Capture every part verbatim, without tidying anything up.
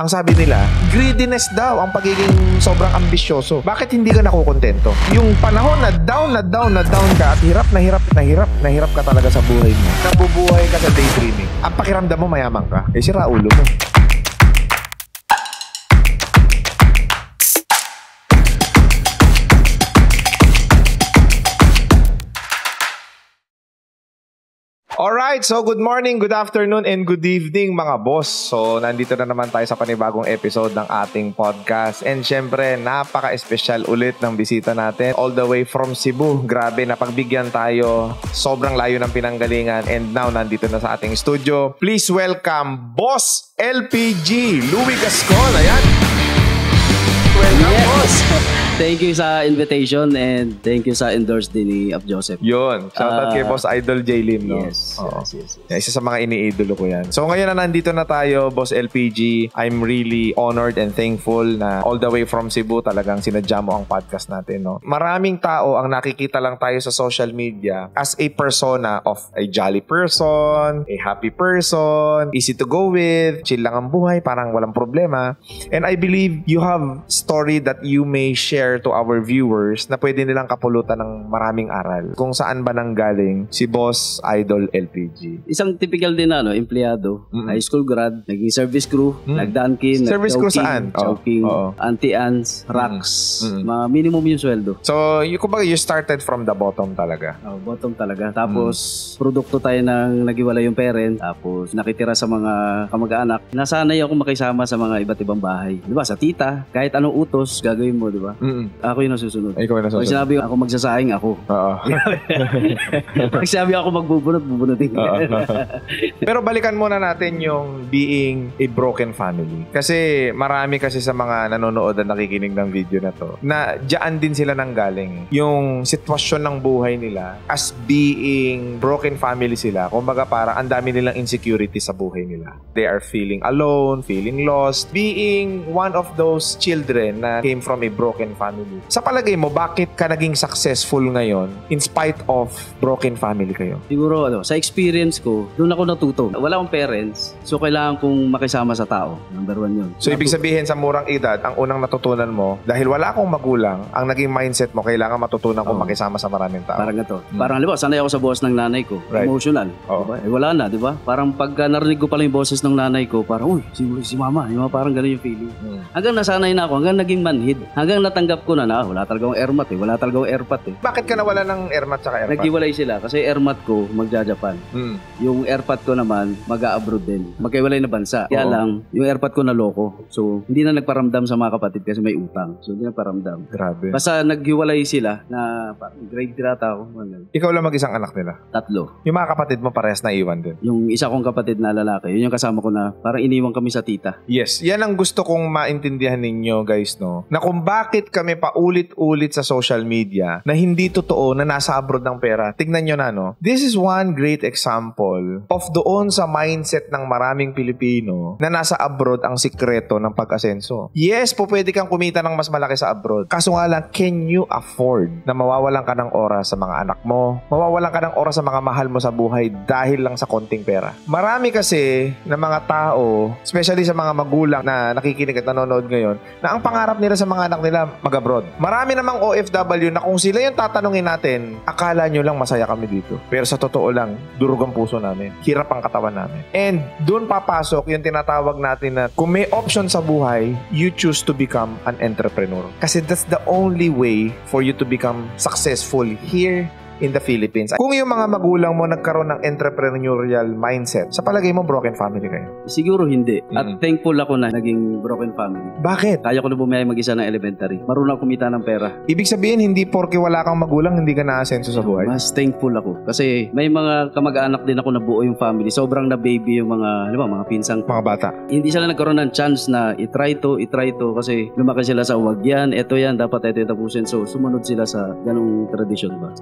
Ang sabi nila, greediness daw ang pagiging sobrang ambisyoso. Bakit hindi ka nakukontento? Yung panahon na down na down na down ka at hirap na hirap na hirap na hirap ka talaga sa buhay mo. Nabubuhay ka sa daydreaming. Ang pakiramdam mo mayaman ka. Eh sira ulo mo. Alright, so good morning, good afternoon, and good evening mga boss. So, nandito na naman tayo sa panibagong episode ng ating podcast. And syempre, napaka-espesyal ulit ng bisita natin all the way from Cebu. Grabe, napagbigyan tayo. Sobrang layo ng pinanggalingan. And now, nandito na sa ating studio. Please welcome Boss L P G, Louie Gascon. Ayan. Welcome, yes. Boss. Thank you sa invitation and thank you sa endorse din ni Up Joseph. Yun. Shoutout uh, kay Boss Idol J. Lim, no? Yes, Oo. yes, yes, yes. Yeah, isa sa mga iniidolo ko yan. So ngayon na nandito na tayo, Boss L P G. I'm really honored and thankful na all the way from Cebu talagang sinadya mo ang podcast natin, no? Maraming tao ang nakikita lang tayo sa social media as a persona of a jolly person, a happy person, easy to go with, chill lang ang buhay, parang walang problema. And I believe you have story that you may share to our viewers na pwede nilang kapulutan ng maraming aral. Kung saan ba nanggaling si Boss Idol L P G. Isang typical din na, no? Empleyado, mm-hmm. high school grad, naging service crew, mm-hmm. nagdankin, service crew saan? Chowking, oh. Auntie-ants, racks, mm-hmm. mga minimum yung sweldo. So, you, kumbaga, you started from the bottom talaga. Oh, bottom talaga. Tapos, mm-hmm. produkto tayo ng nagiwala yung parent, tapos nakitira sa mga kamag-anak. Nasanay ako makisama sa mga iba't ibang bahay. Di ba? Sa tita, kahit anong utos, gagawin mo, di ba? Mm-hmm. Ako yung nasusunod. Ay, ikaw yung nasusunod. Pag sinabi ako magsasaing, ako. Oo. Pag sinabi ako magbubunot, bubunutin. Pero balikan muna natin yung being a broken family. Kasi marami kasi sa mga nanonood at nakikinig ng video na to, na dyan din sila nanggaling. Yung sitwasyon ng buhay nila as being broken family sila. Kumbaga parang ang dami nilang insecurity sa buhay nila. They are feeling alone, feeling lost, being one of those children na came from a broken family. Sa palagay mo, bakit ka naging successful ngayon in spite of broken family kayo? Siguro, ano, sa experience ko, doon ako natuto. Wala akong parents, so kailangan kong makisama sa tao. Number one yun. So, natuto. Ibig sabihin, sa murang edad, ang unang natutunan mo, dahil wala akong magulang, ang naging mindset mo, kailangan matutunan kong oh. makisama sa maraming tao. Parang ito. Hmm. Parang, halimbawa, sanay ako sa boses ng nanay ko. Right. Emotional. Oh. Diba? Eh, wala na, di ba? Parang pagka narinig ko pala yung boses ng nanay ko, parang, uy, si, si mama. Yung parang gano'n yung feeling. Hmm. Hanggang nasanay na ako, hanggang naging manhid. Hanggang natanggap ko na na, wala talagang airmat eh. Wala talagang airpat eh. Bakit ka nawala ng airmat saka airpat? Naghiwalay sila kasi airmat ko magja-Japan. Hmm. Yung airpat ko naman mag-a-abroad din. Magkaiwalay na bansa. Kaya Oo. lang, yung airpat ko naloko. So, hindi na nagparamdam sa mga kapatid kasi may utang. So, hindi na paramdam. Grabe. Basta naghiwalay sila na grade tirata ako. Ikaw lang mag-isang anak nila? Tatlo. Yung mga kapatid mo parehas na iwan din? Yung isa kong kapatid na lalaki, yun yung kasama ko na parang iniwan kami sa tita. Yes. Yan ang gusto kong maintindihan ninyo guys, no? Na kung bakit kami paulit-ulit sa social media na hindi totoo na nasa abroad ng pera. Tignan nyo na, no? This is one great example of doon sa mindset ng maraming Pilipino na nasa abroad ang sikreto ng pag-asenso. Yes, po pwede kang kumita ng mas malaki sa abroad. Kaso nga lang, can you afford na mawawalan ka ng oras sa mga anak mo? Mawawalan ka ng oras sa mga mahal mo sa buhay dahil lang sa konting pera. Marami kasi na mga tao, especially sa mga magulang na nakikinig at nanonood ngayon, na ang pangarap nila sa mga anak nila mag-abroad. Marami namang O F W na kung sila yung tatanungin natin, akala nyo lang masaya kami dito. Pero sa totoo lang, durog ang puso namin. Hirap ang katawan namin. And doon papasok yung tinatawag natin na kung may option sa buhay, you choose to become an entrepreneur. Kasi that's the only way for you to become successful here in the Philippines. Kung yung mga magulang mo nagkaroon ng entrepreneurial mindset, sa palagay mo broken family kayo? Siguro hindi. Mm-hmm. At thankful ako na naging broken family. Bakit? Kaya ko na bumiyay mag-isa ng elementary. Marunong kumita ng pera. Ibig sabihin, hindi porke wala kang magulang, hindi ka na-asenso sa buhay? Mas thankful ako. Kasi may mga kamag-anak din ako na buo yung family. Sobrang na-baby yung mga, ano ba, mga pinsang. Mga bata. Hindi sila nagkaroon ng chance na itry to, itry to. Kasi lumaki sila sa uwag yan, eto yan, dapat eto yung tapusin. So, sumunod sila sa ganung tradisyon ba. Ano masasabi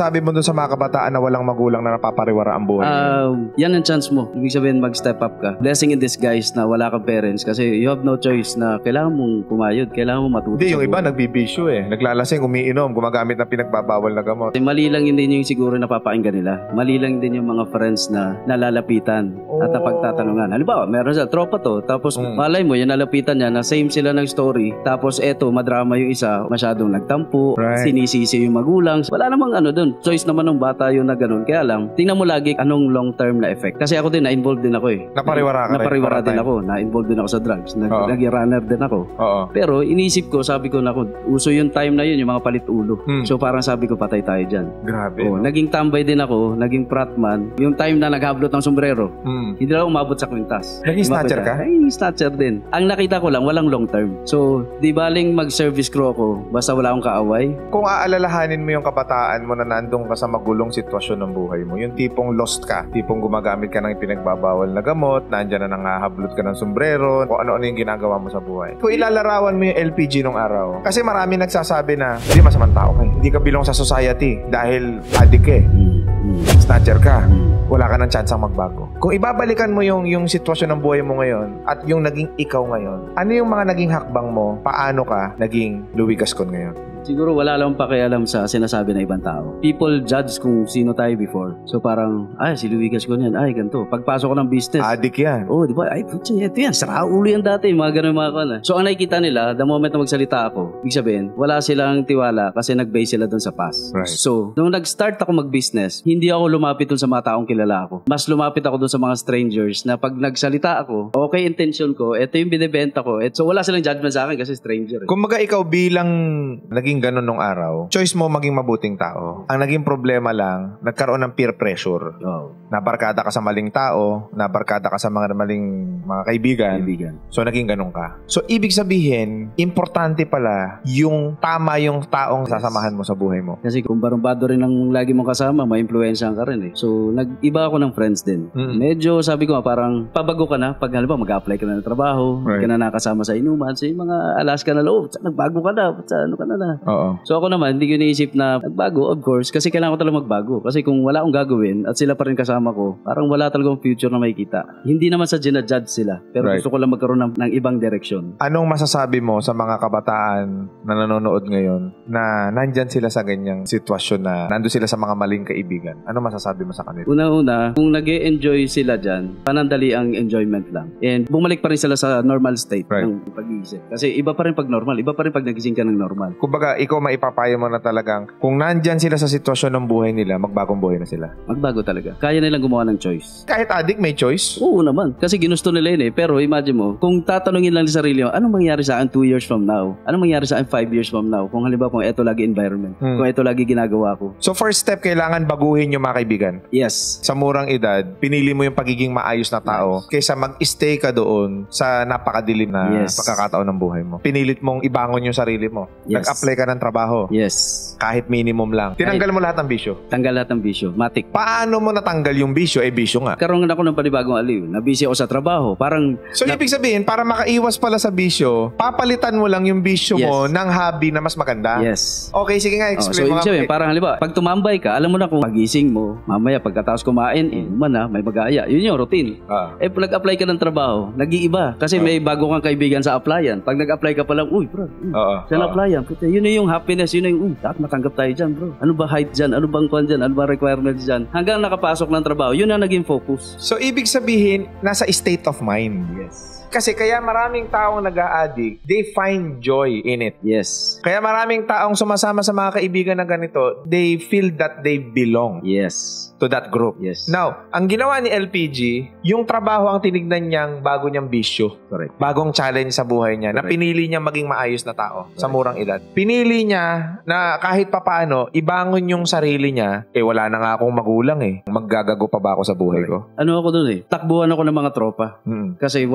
masasabi mo dun sa mga kabataan na walang magulang na napapariwara ang buhay? Uh, yan ang chance mo. Ibig sabihin, mag-step up ka. Blessing in disguise na wala kang parents kasi you have no choice na kailangan mong kumayod, kailangan mong matuto. Hindi, yung iba nagbibisyo eh. Naglalasing, umiinom, gumagamit ng pinagbabawal na gamot. Mali lang yun din yung siguro napapakinggan nila. Mali lang din yung mga friends na nalalapitan oh. at napagtatanungan. Halimbawa, meron siya, tropa to, tapos mm. malay mo, yung nalapitan niya na same sila ng story, tapos eto, madrama yung isa, masyadong nagtampo, right. sinisisi yung magulang. Wala namang ano dun. Choice naman ng bata yun na ganun. Kaya lang, tingnan mo lagi anong long-term na effect. Kasi ako din, na-involved din ako eh. Napariwara ka Napariwara din ako. Na-involved din ako sa drugs. Nag- runner din ako. Oo. Pero inisip ko, sabi ko, naku, uso yung time na yun, yung mga palit ulo. Hmm. So parang sabi ko, patay tayo dyan. Grabe. Oh, no? Naging tambay din ako, naging pratman. Yung time na naghablot ng sombrero, hmm. hindi lang umabot sa kwintas. Naging snatcher ka? Ay, snatcher din. Ang nakita ko lang, walang long term. So, di baling mag-service crew ako, basta wala akong kaaway. Kung aalalahanin mo yung kabataan mo na nandun ka sa magulong sitwasyon ng buhay mo, yung tipong lost ka, tipong gumagamit ka ng pinagbabawal na gamot, nandyan na nangahablot ka ng sombrero, kung ano-ano yung ginagawa mo sa buhay. Kung ilalarawan mo yung L P G nung araw, kasi marami nagsasabi na, hindi masamang tao ka, hindi ka bilong sa society dahil addict eh. Snatcher ka, wala ka ng chance ang magbago. Kung ibabalikan mo yung yung sitwasyon ng buhay mo ngayon at yung naging ikaw ngayon, ano yung mga naging hakbang mo? Paano ka naging Louie Gascon ngayon? Siguro wala lang pakialam sa sinasabi ng ibang tao. People judge kung sino tayo before. So parang, ay, si Louie Gascon yan. Ay, ganito. Pagpasok ko ng business. Addict yan. Oo, oh, di ba? Ay, putya, ito yan. Sara ulo yan dati. Mga ganun mga kana. So ang nakikita nila, the moment na magsalita ako, ibig sabihin, wala silang tiwala kasi nag-base sila dun sa past. Right. So, nung nag-start ako mag-business, hindi ako lumapit dun sa mga taong kilala ako. Mas lumapit ako dun sa mga strangers na pag nagsalita ako, okay intention ko, ito yung binibenta ko. Et, so wala silang judgment sa akin kasi stranger. Eh. Kung maga ikaw bilang naging ganun nung araw, choice mo maging mabuting tao. Ang naging problema lang, nagkaroon ng peer pressure. Oh. Nabarkada ka sa maling tao, nabarkada ka sa mga maling mga kaibigan. kaibigan. So, naging ganun ka. So, ibig sabihin, importante pala yung tama yung taong sasamahan mo sa buhay mo. Kasi kung barumbado rin ang lagi mong kasama, may influensyahan ka rin eh. So, nag-iba ako ng friends din. Mm-hmm. Medyo, sabi ko nga, parang pabago ka na. Pag halimbawa, mag-apply ka na ng trabaho, right. ka na nakasama sa inuman, sa mga alas ka na loob, nagbago ka na, sa ano ka na na. Oo. So ako naman, hindi ko iniisip na nagbago, of course, kasi kailangan ko talaga magbago. Kasi kung wala akong gagawin at sila pa rin kasama ko, parang wala talagang future na makikita. Hindi naman sa ginajudge sila, pero right. gusto ko lang magkaroon ng, ng ibang direksyon. Anong masasabi mo sa mga kabataan na nanonood ngayon na nandyan sila sa ganyang sitwasyon na nandun sila sa mga maling kaibigan? Ano masasabi mo sa kanila? Una-una, kung nag-e-enjoy sila dyan, panandali ang enjoyment lang. And bumalik pa rin sila sa normal state right. ng pag-iisip. Kasi iba pa rin pag normal, iba pa rin pag nagising ka ng normal. Kumbaga, ikaw maipapayo mo na talagang kung nandyan sila sa sitwasyon ng buhay nila, magbagong buhay na sila. Magbago talaga. Kaya nilang gumawa ng choice. Kahit addict, may choice? Oo naman. Kasi ginusto nila yun eh. Pero imagine mo, kung tatanungin lang sa sarili mo, anong mangyari sa akin two years from now? Anong mangyari sa akin five years from now? Kung halimbawa kung ito lagi environment. Hmm. Kung ito lagi ginagawa ko. So first step, kailangan baguhin yung mga kaibigan? Yes. Sa murang edad, pinili mo yung pagiging maayos na tao yes. kaysa mag-stay ka doon sa napakadilim na yes. pagkakataon ng buhay mo. Pinilit mong ibangon yung sarili mo. Yes. Nag-apply ka ng trabaho. Yes. Kahit minimum lang. Tinanggal mo lahat ng bisyo. Tanggal lahat ng bisyo. Matik. Paano mo natanggal yung bisyo? Eh, bisyo nga. Karoon ako ng panibagong aliw. Nabisi ako sa trabaho. Parang... So, na- ibig sabihin, para makaiwas pala sa bisyo, papalitan mo lang yung bisyo yes. mo ng hobby na mas maganda. Yes. Okay, sige nga. Explain oh, so, mo nga. Sabihin, parang halimbawa, pag tumambay ka, alam mo na kung pagising mo, mamaya pagkatapos kumain, eh, man na, may mag-aaya. Yun yung routine. Ah. Eh, pag nag-apply ka ng trabaho, nag-iiba. Kasi ah. may bago kang kaibigan sa applyan. Pag nag-apply ka pa lang, uy, bro, uy, uh, sa uh, applyan. Puti, yun yung happiness, yun yung, uy, dapat matanggap tayo dyan, bro. Ano ba height dyan? Ano bang kwan dyan? Ano ba requirements dyan? Hanggang nakapasok ng trabaho, yun ang naging focus. So, ibig sabihin, nasa state of mind. Yes. Kasi kaya maraming taong nag-a-addict, they find joy in it. Yes. Kaya maraming taong sumasama sa mga kaibigan na ganito, they feel that they belong. Yes. To that group. Yes. Now, ang ginawa ni L P G, yung trabaho ang tinignan niyang bago niyang bisyo. Correct. Bagong challenge sa buhay niya. Correct. Na pinili niya maging maayos na tao. Correct. Sa murang edad. Pinili niya na kahit papaano, ibangon yung sarili niya. Eh, wala na nga akong magulang eh. Maggagago pa ba ako sa buhay Correct. Ko? Ano ako dun eh? Takbuhan ako ng mga tropa. Hmm. Kasi walang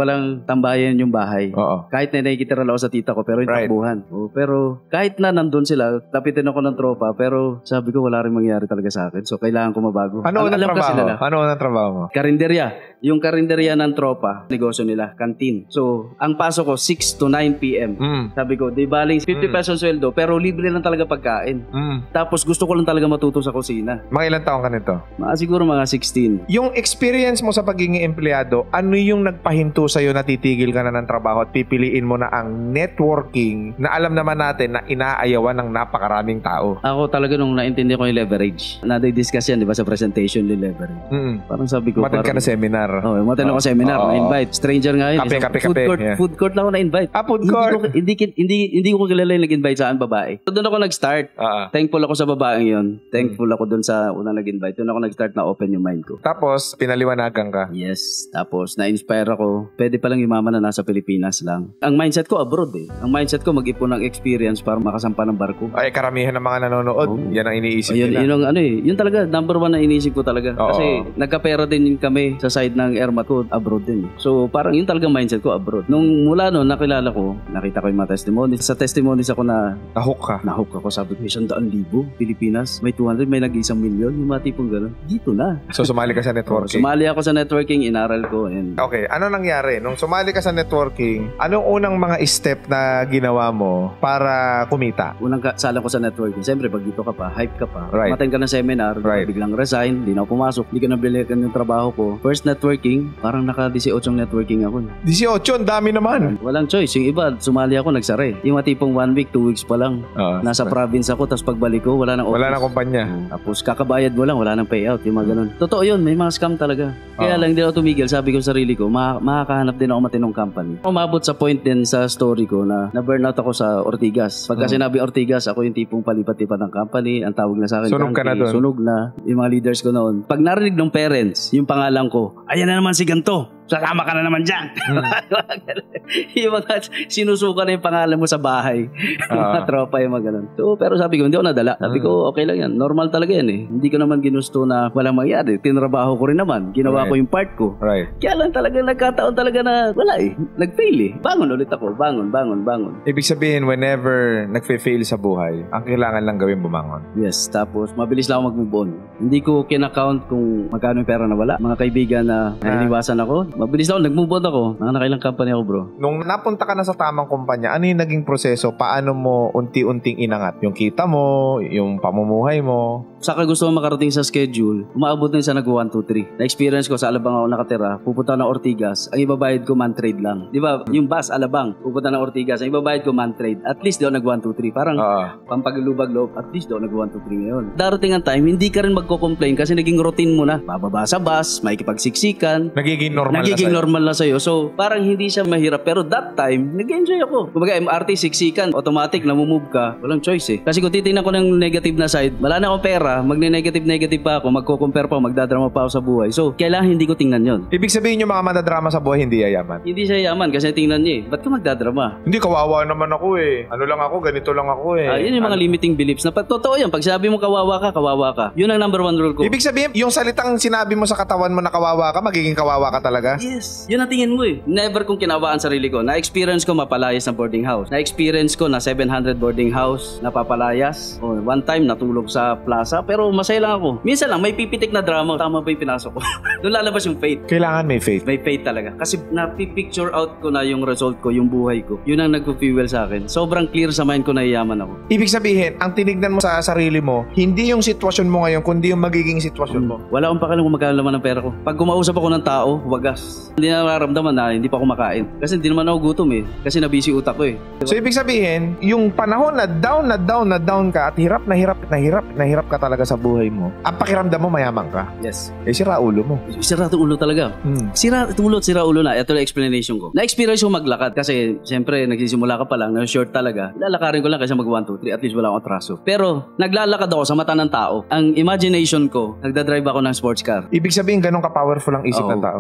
tambayan yung bahay. Oo. Kahit na nakikitira lang ako sa tita ko, pero yung Right. takbuhan. Oh, pero kahit na nandun sila, tapitin ako ng tropa, pero sabi ko wala rin mangyari talaga sa akin. So, kailangan ko mabago. Ano Al- unang alam kasi trabaho? nila. Ano unang trabaho mo? Karinderya. Yung karinderya ng tropa, negosyo nila, kantin. So, ang pasok ko, six to nine p.m. Mm. Sabi ko, di baling fifty Mm. pesos sweldo, pero libre lang talaga pagkain. Mm. Tapos gusto ko lang talaga matuto sa kusina. Mga ilang taong ka nito? Mga siguro mga sixteen. Yung experience mo sa pagiging empleyado, ano yung nagpahinto sa'yo na titigil ka na ng trabaho at pipiliin mo na ang networking na alam naman natin na inaayawan ng napakaraming tao? Ako talaga nung naintindi ko yung leverage. Na-discuss yan, di ba, sa presentation yung leverage. Mm. Parang sabi ko, Umattend ka na seminar. Oh, umattend ako seminar, Oo. na-invite. Stranger nga yun. Kape, Isang kape, food kape, court, yeah. food court lang ako na-invite. Ah, food Hindi court. ko, hindi, hindi, hindi, hindi ko kilala yung nag-invite sa akin, babae. So, doon ako nag-start. Ah. Thankful ako sa babaeng yun. Thankful ako doon sa unang nag-invite. Doon ako nag-start na open yung mind ko. Tapos, pinaliwanagan ka. Yes. Tapos, na-inspire ako. Pwede palang yumaman na nasa Pilipinas lang. Ang mindset ko abroad eh. Ang mindset ko mag-ipon ng experience para makasampa ng barko. Ay, karamihan ng mga nanonood, Oo. yan ang iniisip Ayun, nila. yun ang ano eh. Yun talaga, number one na inisip ko talaga. Oo. Kasi nagkapera din kami sa side ng Airmat ko, abroad din. So parang yun talaga mindset ko, abroad. Nung mula no, nakilala ko, nakita ko yung mga testimonies. Sa testimonies ako na Nahook ka. nahook ako. Sabi ko, isang daan libo, Pilipinas. May two hundred, may nag-isang milyon. Yung mga tipong gano'n. Dito na. So, sumali ka sa networking. Sumali ako sa networking, inaral ko. And Okay, ano nangyari? Nung sumali ka sa networking, anong unang mga step na ginawa mo para kumita? unang sala ko sa networking. Siyempre, pag dito ka pa, hype ka pa. Right. Matayin ka ng seminar, Right. biglang resign, di na ako pumasok, di ka nabilikan yung trabaho ko. First networking, parang naka-eighteen networking ako. eighteen, ang dami naman. Walang choice. Yung iba, sumali ako, nagsara eh. Yung mga tipong one week, two weeks pa lang. Oo. Nasa province ako, tapos pagbalik ko, wala nang office. Wala na kumpanya. Oo. Tapos kakabayad mo lang, wala nang payout, yung mga ganun. Totoo yun, may mga scam talaga. Kaya Oo. lang, hindi ako tumigil. Sabi ko sa sarili ko, ma- makakahanap din ako matinong company. Umabot sa point din sa story ko na na-burnout ako sa Ortigas. Pagka Hmm. sinabi Ortigas, ako yung tipong palipat-lipat ng company. Ang tawag na sa akin, Sunog ka na Frankie, dun. Sunog na. Yung mga leaders ko noon. Pag narinig ng parents, yung pangalan ko, ayan na naman si ganto. Sasama ka na naman dyan. Hmm. yung mga sinusuka na yung pangalan mo sa bahay. Yung mga Ah. tropa yung mga ganun. So, pero sabi ko, hindi ako nadala. Sabi ko, okay lang yan. Normal talaga yan eh. Hindi ko naman ginusto na walang mangyari. Tinrabaho ko rin naman. Ginawa Right. ko yung part ko. Right. Kaya lang talaga nagkataon talaga na wala eh. Nag-fail eh. Bangon ulit ako. Bangon, bangon, bangon. Ibig sabihin, whenever nagfe-fail sa buhay, ang kailangan lang gawin bumangon. Yes, tapos mabilis lang ako mag-move on. Hindi ko kinakount kung magkano yung pera na wala. Mga kaibigan na nainiwasan ako, mabilis lang ako, nag-move on ako. Mga nakailang company ako, bro. Nung napunta ka na sa tamang kumpanya, ano yung naging proseso? Paano mo unti-unting inangat? Yung kita mo, yung pamumuhay mo? Saka gusto ko makarating sa schedule, umaabot din sa nag one, two, three. Na-experience ko sa Alabang ako nakatira, pupunta na Ortigas, ang ibabayad ko man trade lang. Di ba? Yung bus, Alabang, pupunta na Ortigas, ang ibabayad ko man trade. At least daw nag one, two, three. Parang Ah. pampaglubag loob, at least daw nag one, two, three ngayon. Darating ang time, hindi ka rin magko-complain kasi naging routine mo na. Bababa sa bus, may kipagsiksikan, Nagiging normal nagiging na sa'yo. normal na sa'yo. So, parang hindi siya mahirap. Pero that time, nag-enjoy ako. Kumbaga, M R T, siksikan, automatic, namumove ka. Walang choice eh. Kasi kung titingnan ko ng negative na side, wala na akong pera, magne-negative-negative pa ako, magko-compare pa ako, magdadrama pa ako sa buhay. So, kailangan hindi ko tingnan yon. Ibig sabihin yung mga madadrama sa buhay, hindi yayaman. Hindi siya yaman kasi tingnan niya eh. Ba't ka magdadrama? Hindi, kawawa naman ako eh. Ano lang ako, ganito lang ako eh. Ah, yun yung mga Ano- limiting beliefs na pag totoo yan. Pag sabi mo kawawa ka, kawawa ka. Yun ang number one rule ko. Ibig sabihin, yung salitang sinabi mo sa katawan mo na kawawa ka, magiging kawawa ka talaga? Yes. Yun ang tingin mo eh. Never kong kinawaan sarili ko. Na-experience ko mapalayas ng boarding house. Na-experience ko na seven hundred boarding house na papalayas. Oh, one time natulog sa plaza pero masaya lang ako. Minsan lang may pipitik na drama. Tama ba yung pinasok ko? Doon lalabas yung faith. Kailangan may faith. May faith talaga. Kasi napipicture out ko na yung result ko, yung buhay ko. Yun ang nagpo-fuel sa akin. Sobrang clear sa mind ko na iyaman ako. Ibig sabihin, ang tinignan mo sa sarili mo, hindi yung sitwasyon mo ngayon, kundi yung magiging sitwasyon mo. Wala akong pakialam kung magkano laman ng pera ko. Pag kumausap ako ng tao, wagas. Hindi na nararamdaman na hindi pa ako makain. Kasi hindi naman ako gutom eh. Kasi nabisi utak ko eh. So, ibig sabihin, yung panahon na down na down na down ka at hirap na hirap na hirap na hirap ka talaga sa buhay mo, ang pakiramdam mo mayaman ka. Yes. Eh, sira ulo mo. Sira ito ulo talaga. Hmm. Sira ulo, sira ulo na. Ito yung explanation ko. Na-experience ko maglakad kasi siyempre nagsisimula ka pa lang, na short talaga. Lalakarin ko lang kasi mag one, two, three. At least wala akong atraso. Pero naglalakad ako sa mata ng tao. Ang imagination ko, nagdadrive ako ng sports car. Ibig sabihin, ganun ka-powerful ang isip Oo. ng tao. Ganun.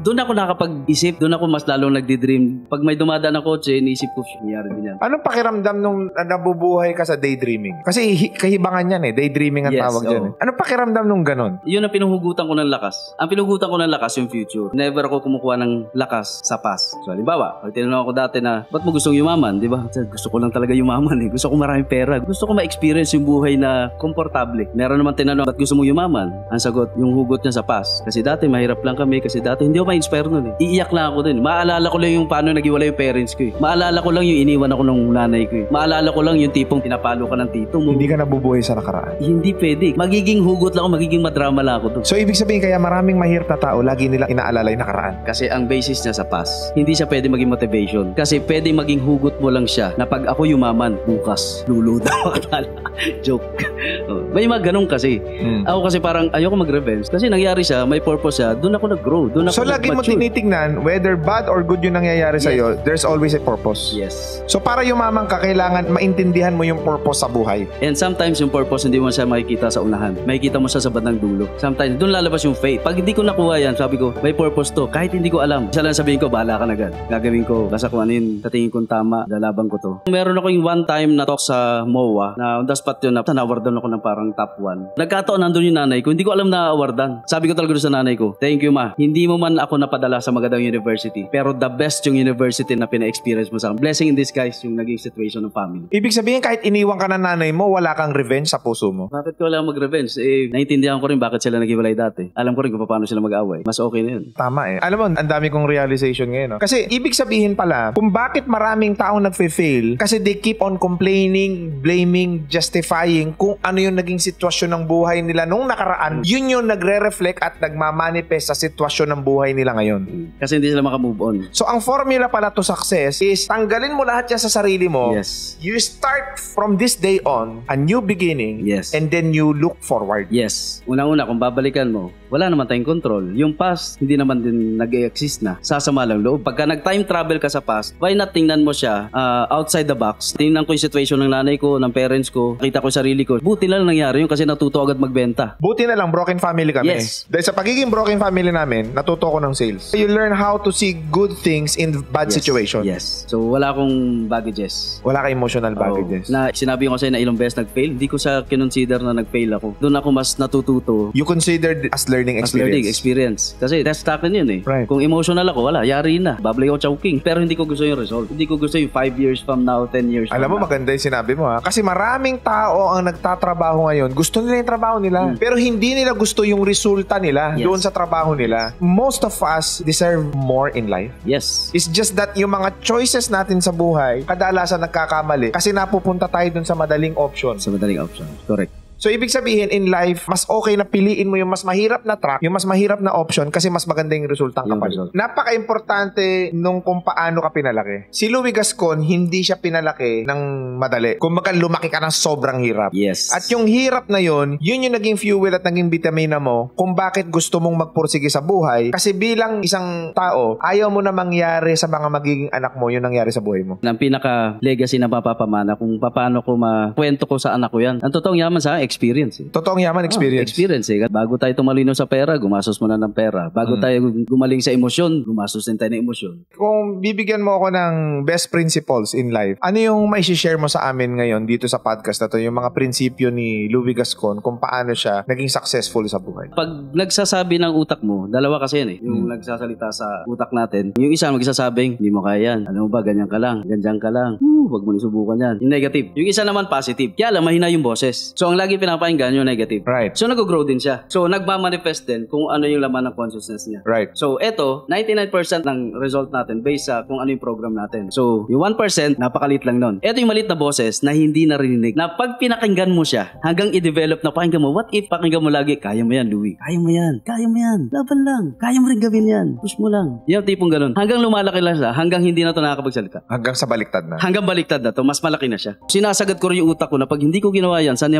doon ako nakapag-isip, doon ako mas lalong nagdi-dream. Pag may dumadaan na kotse, iniisip ko, nangyari din yan. Anong pakiramdam nung nabubuhay ka sa daydreaming? Kasi hi- kahibangan yan eh. Daydreaming ang yes, tawag oh. dyan eh. Anong pakiramdam nung ganon? Yun ang pinuhugutan ko ng lakas. Ang pinuhugutan ko ng lakas yung future. Never ako kumukuha ng lakas sa past. So, halimbawa, pag tinanong ako dati na, ba't mo gustong yumaman? Di ba? Gusto ko lang talaga yumaman eh. Gusto ko maraming pera. Gusto ko ma-experience yung buhay na komportable. Meron naman tinanong, ba't gusto mo yumaman? Ang sagot, yung hugot niya sa past. Kasi dati mahirap lang kami. Kasi dati hindi ako ma-inspire nun eh. Iiyak lang ako dun. Maalala ko lang yung paano nagiwala yung parents ko eh. Maalala ko lang yung iniwan ako ng nanay ko eh. Maalala ko lang yung tipong pinapalo ka ng tito mo. Hindi ka nabubuhay sa nakaraan. Hindi pwede. Magiging hugot lang ako, magiging madrama lang ako dun. So, ibig sabihin kaya maraming mahirap na tao, lagi nila inaalala yung nakaraan. Kasi ang basis niya sa past. Hindi siya pwede maging motivation. Kasi pwede maging hugot mo lang siya na pag ako yumaman, bukas, luluda ako. Joke. Oh, may mga ganun kasi. Hmm. Ako kasi parang ayoko mag-revenge. Kasi nangyari siya, may purpose siya, doon ako nag-grow. Doon ako so, lagi mo tinitingnan, whether bad or good yung nangyayari yes. sa'yo, there's always a purpose. Yes. So, para yumaman ka, kailangan maintindihan mo yung purpose sa buhay. And sometimes yung purpose, hindi mo siya makikita sa unahan. Makikita mo siya sa bandang dulo. Sometimes, doon lalabas yung faith. Pag hindi ko nakuha yan, sabi ko, may purpose to. Kahit hindi ko alam. Isa lang sabihin ko, bahala ka na agad. Gagawin ko, basta kung ano yun, tatingin kong tama, lalaban ko to. Meron ako yung one time na talk sa M O A, na on the spot yun, na na-awardan ako ng parang top one. Nagkataon, nandun yung nanay ko, hindi ko alam na awardan. Sabi ko talaga sa nanay ko, thank you ma, hindi mo man ako napadala sa magandang university, pero the best yung university na pina-experience mo sa akin. Blessing in disguise yung naging situation ng family. Ibig sabihin, kahit iniwan ka ng nanay mo, wala kang revenge sa puso mo? Bakit ko wala mag-revenge? Eh, naiintindihan ko rin bakit sila naghiwalay dati. Alam ko rin kung paano sila mag-away. Mas okay na yun. Tama eh. Alam mo, ang dami kong realization ngayon. No? Kasi, ibig sabihin pala, kung bakit maraming taong nagfe-fail, kasi they keep on complaining, blaming, justifying kung ano yung naging sitwasyon ng buhay nila nung nakaraan, yun yung nagre-reflect at nagmamanifest sa sitwasyon ng buhay nila ngayon. Kasi hindi sila makamove on. So, ang formula pala to success is tanggalin mo lahat yan sa sarili mo. Yes. You start from this day on, a new beginning. Yes. And then you look forward. Yes. Una-una, kung babalikan mo, wala naman tayong control. Yung past, hindi naman din nag-e-exist na. Sasama lang loob. Pagka nag-time travel ka sa past, why not tingnan mo siya uh, outside the box? Tingnan ko yung situation ng nanay ko, ng parents ko, nakita ko yung sarili ko. Buti na lang nangyari yun kasi natuto agad magbenta. Buti na lang, broken family kami. Yes. Dahil sa pagiging broken family namin, natuto ko ng sales. You learn how to see good things in bad yes. situation. Yes. So, wala akong baggages. Wala ka emotional baggages. Oh, na sinabi ko sa'yo na ilang beses nag-fail, hindi ko sa kinonsider na nag-fail ako. Doon ako mas natututo. You considered as learning experience. As learning experience. Kasi test akin yun eh. Right. Kung emotional ako, wala, yari na. Bablay ako choking. Pero hindi ko gusto yung result. Hindi ko gusto yung five years from now, ten years from Alam mo, now. maganda yung sinabi mo ha. Kasi maraming tao ang nagtatrabaho ngayon. Gusto nila yung trabaho nila. Hmm. Pero hindi nila gusto yung resulta nila yes. doon sa trabaho nila. Most of us deserve more in life. Yes. It's just that yung mga choices natin sa buhay, kadalasan nagkakamali. Kasi napupunta tayo doon sa madaling option. Sa madaling option. Correct. So, ibig sabihin, in life, mas okay na piliin mo yung mas mahirap na track, yung mas mahirap na option, kasi mas maganda yung resultang kapal. Napaka-importante nung kung paano ka pinalaki. Si Louie Gascon, hindi siya pinalaki ng madali. Kung baka lumaki ka ng sobrang hirap. Yes. At yung hirap na yun, yun yung naging fuel at naging vitamina mo kung bakit gusto mong magpursige sa buhay. Kasi bilang isang tao, ayaw mo na mangyari sa mga magiging anak mo yung nangyari sa buhay mo. Ang pinaka-legacy na mapapamana kung paano ko makwento ko sa anak ko yan. Ang totoong yaman sa experience eh. Totoong yaman, experience. Oh, experience eh. Bago tayo tumalino sa pera, gumastos muna ng pera. Bago hmm. tayo gumaling sa emosyon, gumastos din tayo ng emosyon. Kung bibigyan mo ako ng best principles in life, ano yung mai-share mo sa amin ngayon dito sa podcast na to, yung mga prinsipyo ni Louie Gascon kung paano siya naging successful sa buhay? Pag nagsasabi ng utak mo, dalawa kasi yan eh. Yung hmm. nagsasalita sa utak natin. Yung isa magsasabing, hindi mo kaya yan. Alam mo ba, ganyan ka lang. Ganyan ka lang. Uh, wag mo nisubukan yan. Yung negative. Yung isa naman positive. Kaya lang, mahina yung boses. So, ang lagi pinapakinggan yung negative. Right. So, nag-grow din siya. So, nagmamanifest din kung ano yung laman ng consciousness niya. Right. So, eto, ninety-nine percent ng result natin based sa kung ano yung program natin. So, yung one percent, napakalit lang nun. Eto yung malit na boses na hindi narinig. Na pag pinakinggan mo siya, hanggang i-develop na pakinggan mo, what if pakinggan mo lagi, kaya mo yan, Louie. Kaya mo yan. Kaya mo yan. Laban lang. Kaya mo rin gawin yan. Push mo lang. Yung tipong ganun. Hanggang lumalaki lang siya, hanggang hindi na ito nakakapagsalita. Hanggang sa baliktad na. Hanggang baliktad na to, mas malaki na siya. Sinasagad ko rin yung utak ko na pag hindi ko ginawa yan, saan yan papunta?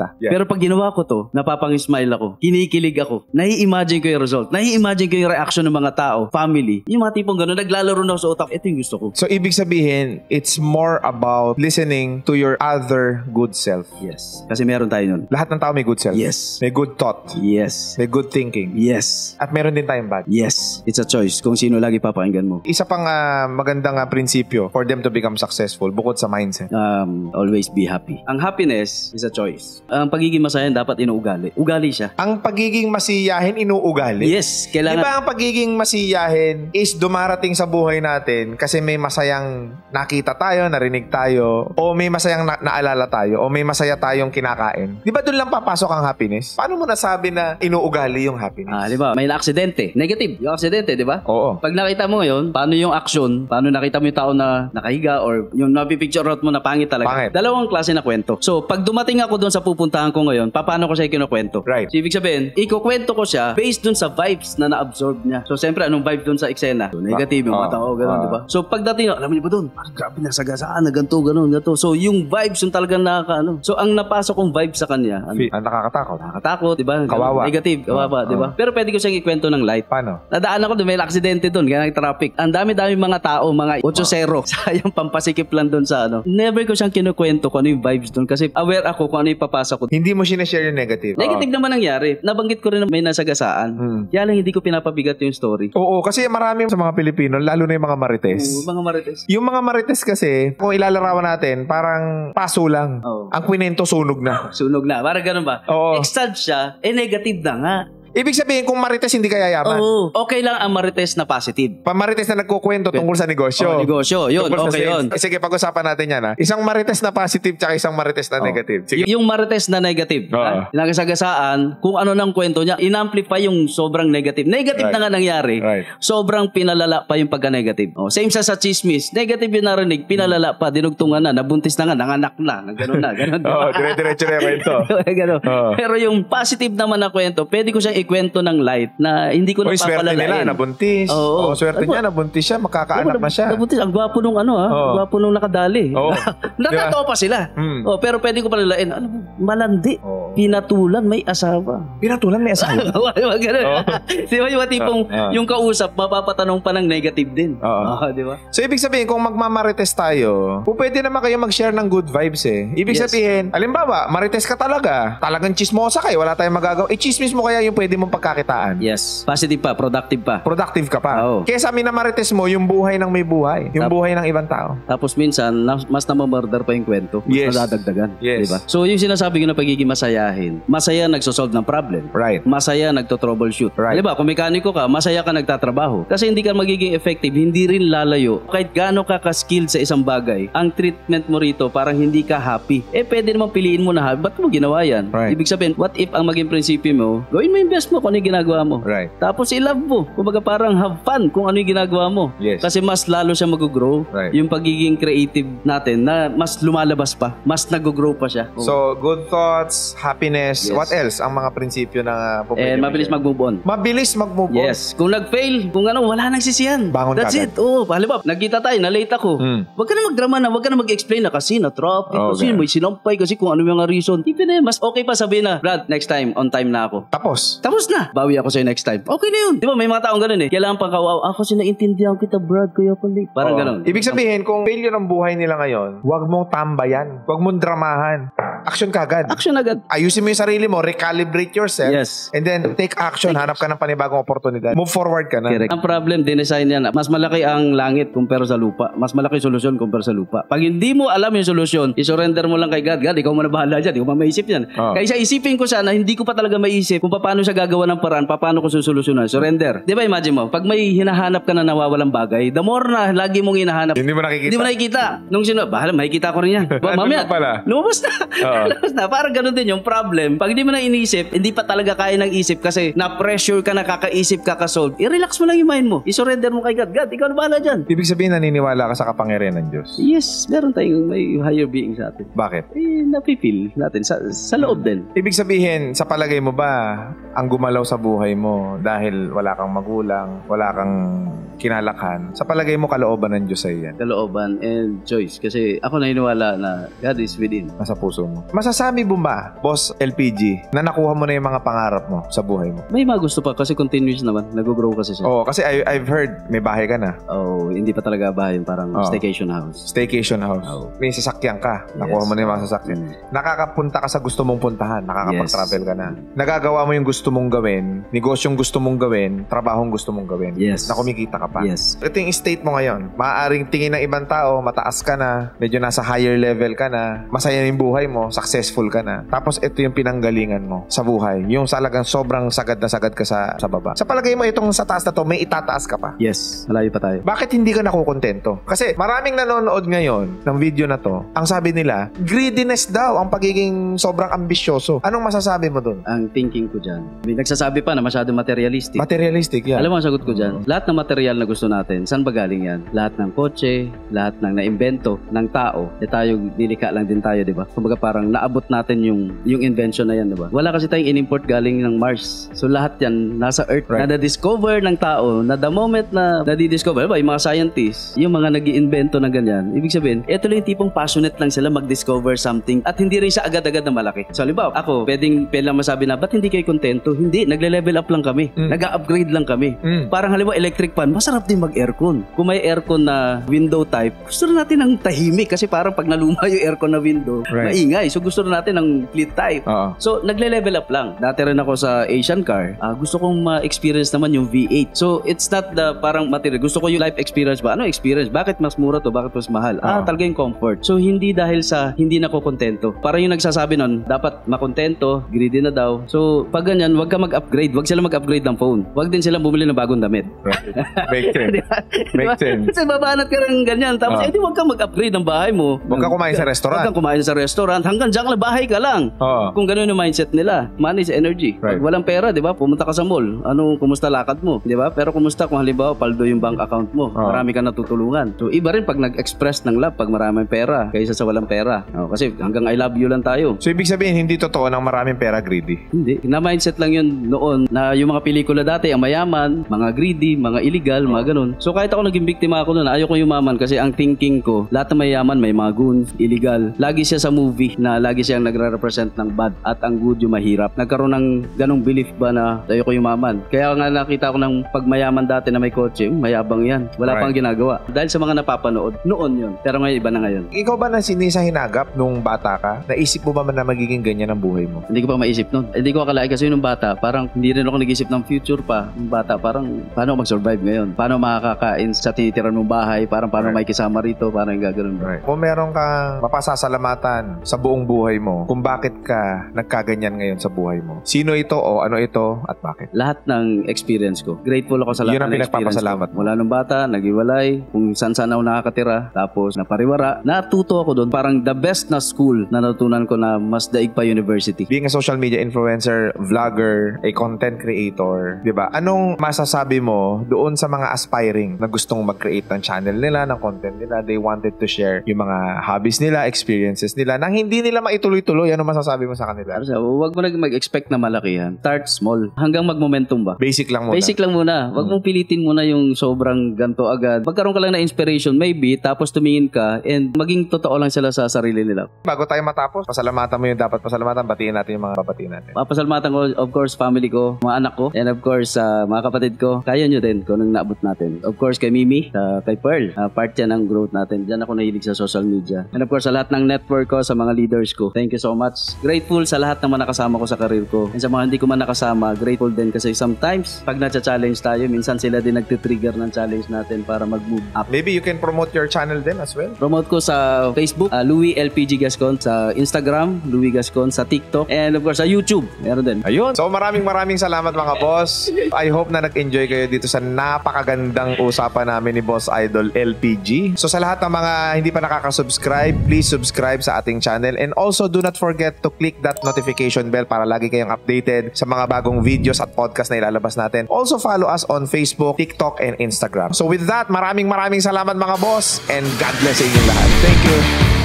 ka. Yeah. Pero pag ginawa ko to, napapang-smile ako, kinikilig ako, nai-imagine ko yung result, nai-imagine ko yung reaction ng mga tao, family, yung mga tipong gano'n, naglalaro na ako sa utak, ito yung gusto ko. So, ibig sabihin, it's more about listening to your other good self. Yes. Kasi meron tayo nun. Lahat ng tao may good self. Yes. May good thought. Yes. May good thinking. Yes. At meron din tayong bad. Yes. It's a choice kung sino lagi papakinggan mo. Isa pang uh, magandang uh, prinsipyo for them to become successful bukod sa mindset. Um, always be happy. Ang happiness is a choice. Ang pagiging masayahin dapat inuugali. Ugali siya. Ang pagiging masiyahin, inuugali? Yes. Kailangan... Di ba ang pagiging masiyahin is dumarating sa buhay natin kasi may masayang nakita tayo, narinig tayo, o may masayang na- naalala tayo, o may masaya tayong kinakain. Di ba doon lang papasok ang happiness? Paano mo nasabi na inuugali yung happiness? Ah, di ba? May na-aksidente. Negative. Yung aksidente, di ba? Oo. Pag nakita mo ngayon, paano yung action, paano nakita mo yung tao na nakahiga or yung napipicture out mo na pangit talaga. Pangit. Dalawang klase na kwento. So, pag dumating ako doon sa pupuntahan ko ngayon, paano ko siya kinukwento? Right. So, ibig sabihin, ikukwento ko siya based doon sa vibes na na-absorb niya. So, siyempre, anong vibe doon sa eksena? So, negative yung Ah, mga tao, gano'n, ah. di ba? So, pagdating, alam niyo ba doon? Ah, grabe, nasagasaan na ganito, gano'n, ganito. So, yung vibes yung talagang nakaka, ano. So, ang napasok kong vibe sa kanya, ano, Ang nakakatakot. nakakatakot, di ba? Kawawa. Negative, kawawa, Ah, di ba? ah. Pero pwede ko siyang ikwento ng light. Paano? Nadaan ako doon, may aksidente doon, kaya nag-traffic. Ang dami-dami mga tao, mga eight zero. Sayang pampasikip lang doon sa ano. Never ko siyang kinukwento kung ano yung vibes doon kasi aware ako kung ano yung papasa ko. Hindi mo sinashare yung negative. Negative Oo. naman nangyari. Nabanggit ko rin na may nasagasaan. Hmm. Kaya lang hindi ko pinapabigat yung story. Oo, kasi marami sa mga Pilipino, lalo na yung mga marites. Oo, mga marites. Yung mga marites kasi, kung ilalarawan natin, parang paso lang. Oo. Ang kwento sunog na. Sunog na. Parang ganun ba? Oo. Extend siya, eh negative na nga. Ibig sabihin, kung marites hindi ka yayaman. Oo. Okay lang ang marites na positive. Pamarites na nagkukwento tungkol sa negosyo. Oh, negosyo. Yun, Tungkol sa okay sales. yun. Eh, sige, pag-usapan natin yan ha. Isang marites na positive tsaka isang marites na Oh. negative. Sige. Y- yung marites na negative, Oo. ah, nagasagasaan, kung ano nang kwento niya, in-amplify yung sobrang negative. Negative Right. na nga nangyari, Right. sobrang pinalala pa yung pagka-negative. Oh, same sa sa chismis, negative yung narinig, pinalala pa, dinugtungan na, nabuntis na nga, nanganak na, gano'n na, gano'n. Oo, dire-diretso na yung kwento. Gano'n. Oo. Pero yung positive naman na kwento, pwede ko siyang ikwento ng light na hindi ko Uy, swerte nila, napapalalain. nabuntis. Oo, Oo. swerte Ano? niya, nabuntis siya, makakaanak na siya. Nabuntis, ang gwapo nung ano ha, Oo. ang gwapo nung nakadali. Oo. Natatawa pa sila. Hmm. Oh, pero pwede ko palalain, ano, malandi, Oo. pinatulan, may asawa. Pinatulan may asawa. Di ba ganun? Oo. Di ba yung tipong Oo. yung kausap, mapapatanong pa ng negative din. Oo. Ah, di ba? So, ibig sabihin, kung magmamarites tayo, po pwede naman kayo mag-share ng good vibes eh. Ibig Yes. sabihin, alimbawa, marites ka talaga, talagang chismosa kayo, wala tayong magagawa. Eh, chismis mo kaya yung pwede mong pagkakitaan. Yes. Positive pa, productive pa. Productive ka pa. Oo. Kesa minamarites mo yung buhay ng may buhay. Yung Tap- buhay ng ibang tao. Tapos minsan, na- mas namamurder pa yung kwento. Mas Yes. nadadagdagan. Yes. Diba? So, yung sinasabi ko na pagiging masayahin, masaya nagsosolve ng problem. Right. Masaya nagto-troubleshoot. Right. Diba? Kung mekaniko ka, masaya ka nagtatrabaho. Kasi hindi ka magiging effective, hindi rin lalayo. Kahit gaano ka ka-skilled sa isang bagay, ang treatment mo rito parang hindi ka happy. Eh, pwede naman piliin mo na happy. Ba't mo ginawa yan? Right. Ibig sabihin, what if ang maging prinsipyo mo, gawin mo yung best mo kung ano yung ginagawa mo. Right. Tapos i-love mo. Kumbaga parang have fun kung ano yung ginagawa mo. Yes. Kasi mas lalo siya mag-grow. Right. Yung pagiging creative natin na mas lumalabas pa. Mas nag-grow pa siya. So, good thoughts, happiness, Yes. what else ang mga prinsipyo na uh, And mabilis mag-move on. Mabilis mag-move on. Yes. Kung nag-fail, kung ano, wala nang sisiyan. Bangon That's kagad. it. Oo, halimbawa, nagkita tayo, na-late ako. Hmm. Wag ka na magdrama na, wag ka na mag-explain na kasi na-traffic, Okay. kasi may sinampay, kasi kung ano yung reason. Hindi na, mas okay pa sabihin na, Brad, next time, on time na ako. Tapos. Tapos na. Bawi ako sa'yo next time. Okay na yun. Di ba, may mga taong ganun eh. Kailangan pang kawaw. Ako sila intindihan kita, Brad, kaya pa late. Parang Oo. ganun. Ibig sabihin, kung failure ang buhay nila ngayon, huwag mong tambayan. Huwag mong dramahan. Action kagad. Action agad. Ayusin mo yung sarili mo, recalibrate yourself, Yes. and then take action, hanap ka ng panibagong oportunidad. Move forward ka na. Correct. Ang problem, dinesign yan. Mas malaki ang langit kumpara sa lupa. Mas malaki solusyon kumpara sa lupa. Pag hindi mo alam yung solusyon, isurrender mo lang kay God. God, ikaw mo na bahala dyan. Ikaw mo maisip yan. Oh. Kaya siya isipin ko sana, hindi ko pa talaga maisip kung paano siya gagawa ng paraan, paano ko susolusyonan. Surrender. Di ba, imagine mo, pag may hinahanap ka na nawawalang bagay, the more na lagi mong hinahanap, Hindi mo nakikita. hindi mo nakikita. Nung sino, bahala, makikita ko rin yan. Ba, Ano mamaya, pa pala? lumabas na. Oo. Lumabas na. Parang ganun din yung problem. Pag hindi mo na inisip, hindi pa talaga kaya ng isip kasi na-pressure ka na kakaisip, kakasolve. I-relax mo lang yung mind mo. I-surrender mo kay God. God, ikaw na bahala dyan. Ibig sabihin, naniniwala ka sa kapangyarihan ng Diyos. Yes, meron tayong may higher being sa atin. Bakit? Eh, napipil natin sa, sa loob din. Ibig sabihin, sa palagay mo ba, ang gumalaw sa buhay mo dahil wala kang magulang, wala kang kinalakhan, sa palagay mo kalooban ng Diyos sa'yo yan? Kalooban and choice. Kasi ako naniniwala na God is within. Nasa puso mo. mo. Masasabi mo ba, Boss L P G, na nakuha mo na yung mga pangarap mo sa buhay mo? May mga gusto pa kasi continuous naman. Nag-grow kasi siya. Oo, kasi I, I've heard may bahay ka na. Oo, oh, hindi pa talaga bahay. Parang oh. staycation house. Staycation house. Oh. May sasakyan ka. Nakuha yes. mo na yung mga sasakyan. Mm. Nakakapunta ka sa gusto mong puntahan. Nakakapag-travel yes. ka na. Nagagawa mo yung gusto mong gawin, negosyong gusto mong gawin, trabahong gusto mong gawin. Yes. Na kumikita ka pa. Yes. Ito yung state mo ngayon. Maaaring tingin ng ibang tao, mataas ka na, medyo nasa higher level ka na, masaya yung buhay mo, successful ka na. Tapos ito yung pinanggalingan mo sa buhay. Yung salagang sobrang sagad na sagad ka sa, sa baba. Sa palagay mo, itong sa taas na to, may itataas ka pa. Yes. Malayo pa tayo. Bakit hindi ka nakukontento? Kasi maraming nanonood ngayon ng video na to, ang sabi nila, greediness daw ang pagiging sobrang ambisyoso. Anong masasabi mo dun? Ang thinking ko dyan, may nagsasabi pa na masyado materialistic. Materialistic, yan. Alam mo ang sagot ko dyan? Lahat ng material na gusto natin, saan ba galing yan? Lahat ng kotse, lahat ng naimbento ng tao, eh tayo, nilikha lang din tayo, di ba? Kumbaga parang naabot natin yung yung invention na yan, di ba? Wala kasi tayong in-import galing ng Mars. So lahat yan nasa Earth. Right. Na na-discover ng tao, na the moment na na-discover, diba, yung mga scientists, yung mga nag-iimbento na ganyan, ibig sabihin, ito lang yung tipong passionate lang sila mag-discover something at hindi rin siya agad-agad na malaki. So, halimbawa, ako, pwedeng, pwede lang masabi na, ba't hindi kayo kontento? Hindi, nagle-level up lang kami. Mm. Nag-upgrade lang kami. Mm. Parang halimbawa, electric fan, masarap din mag-aircon. Kung may aircon na window type, gusto na natin ng tahimik kasi parang pag naluma yung aircon na window, right. maingay. So, gusto na natin ng fleet type. Uh-huh. So, nagle-level up lang. Dati rin ako sa Asian car, uh, gusto kong ma-experience naman yung V eight. So, it's not the parang material. Gusto ko yung life experience ba? Ano experience? Bakit mas mura to? Bakit mas mahal? Uh-huh. Ah, talaga yung comfort. So, hindi dahil sa hindi na ko kontento. Parang yung nagsasabi nun, dapat makontento, greedy na daw. So, pag ganyan, wag ka mag-upgrade. Wag sila mag-upgrade ng phone. Wag din sila bumili ng bagong damit. Right. Make sense. Diba? Make sense. Kasi babanat ka rin ganyan. Tapos, uh-huh. eh, di wag ka mag-upgrade ng bahay mo. Wag ka kumain sa restaurant. Wag ka kumain sa restaurant. Hanggang dyan lang bahay ka lang. Uh-huh. Kung gano'n yung mindset nila. Money is energy. Right. Pag walang pera, di ba? Pumunta ka sa mall. Ano, kumusta lakad mo? Di ba? Pero kumusta kung halimbawa, paldo yung bank account mo. Uh-huh. Marami ka natutulungan. So, iba rin pag nag-express ng love pag maraming pera kaysa sa walang pera. Oh, kasi hanggang I love you lang tayo. So, ibig sabihin, hindi totoo ng maraming pera greedy? Hindi. Na-mindset lang yun noon na yung mga pelikula dati, ang mayaman, mga greedy, mga illegal, oh. mga ganun. So, kahit ako naging biktima ako noon, ayoko yumaman kasi ang thinking ko, lahat ng mayaman, may mga goons, illegal. Lagi siya sa movie na lagi siyang nagre-represent ng bad at ang good yung mahirap. Nagkaroon ng ganung belief ba na ayoko yumaman. Kaya nga nakita ko ng pagmayaman dati na may kotse, um, mayabang yan. Wala right. pang ginagawa. Dahil sa mga napapanood, noon yun. Pero ngayon, iba na ngayon. Ikaw ba na sinisa hinagap nung bata ka? Naisip mo ba man na magiging ganyan ang buhay mo? Hindi ko pa maisip nun. Hindi ko akalain kasi nung bata, parang hindi rin ako nag-isip ng future pa. Nung bata, parang paano mag-survive ngayon? Paano makakakain sa tinitiran mong bahay? Parang paano right. may kisama rito? Paano yung gagawin mo? Right. Kung meron kang mapasasalamatan sa buong buhay mo, kung bakit ka nagkaganyan ngayon sa buhay mo, sino ito o ano ito at bakit? Lahat ng experience ko. Grateful ako sa lahat ng experience ko. Mula nung bata, nag-iwalay, kung saan-saan ako nakakatira, tapos napariwara. Natuto ako doon. Parang the best na school na natutunan ko na mas daig pa university. Being a social media influencer, vlogger, a content creator, di ba? Anong masasabi mo doon sa mga aspiring na gustong mag-create ng channel nila, ng content nila, they wanted to share yung mga hobbies nila, experiences nila, nang hindi nila maituloy-tuloy? Anong masasabi mo sa kanila? So, huwag mo na mag-expect na malaki yan. Start small. Hanggang mag-momentum ba? Basic lang muna. Basic lang muna. Huwag hmm. mong pilitin muna yung sobrang ganto agad. Magkaroon ka lang na inspiration, maybe, tapos tumingin ka and maging totoo lang sila sa sarili nila. Bago tayo matapos, pasalamatan mo yung dapat pasalamatan. Batiin natin yung mga babatiin natin. Papasalamatan ko, of course, family ko, mga anak ko, and of course, uh, mga kapatid ko. Kaya nyo din kung anong naabot natin. Of course, kay Mimi, uh, kay Pearl. Uh, part yan ng growth natin. Diyan ako nahilig sa social media. And of course, sa lahat ng network ko, sa mga leaders ko. Thank you so much. Grateful sa lahat ng mga nakasama ko sa career ko. And sa mga hindi ko man nakasama, grateful din kasi sometimes, pag na-challenge tayo, minsan sila din nagtitrigger ng challenge natin para mag-move up. Maybe you can promote your channel din as well? Promote ko sa Facebook, uh, Louie L P G Gascon, sa Instagram, Louie Gascon, sa TikTok, and of course sa YouTube. Meron din. Ayun. So maraming maraming salamat mga boss. I hope na nag-enjoy kayo dito sa napakagandang usapan namin ni Boss Idol L P G. So sa lahat ng mga hindi pa nakaka-subscribe, please subscribe sa ating channel, and also do not forget to click that notification bell para lagi kayong updated sa mga bagong videos at podcast na ilalabas natin. Also follow us on Facebook, TikTok, and Instagram. So with that, maraming maraming salamat mga boss, and God bless sa inyong lahat. Thank you.